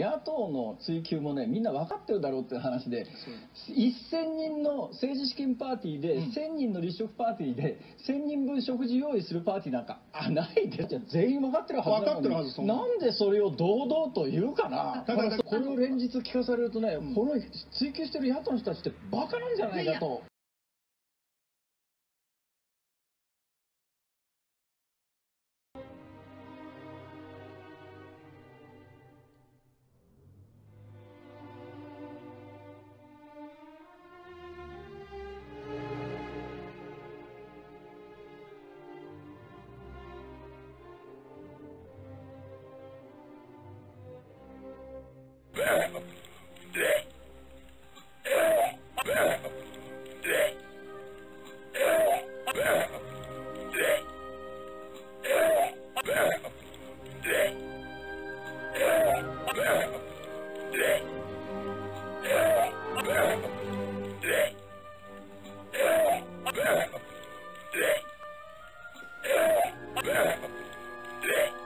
野党の追及もねみんな分かってるだろうっていう話で、1000人の政治資金パーティーで、1000人の立食パーティーで1000人分食事用意するパーティーなんかないです。じゃあ全員分かってるはずなのに、なんでそれを堂々と言うかな。これを連日聞かされるとね、この追及してる野党の人たちってバカなんじゃないかと。 Yeah.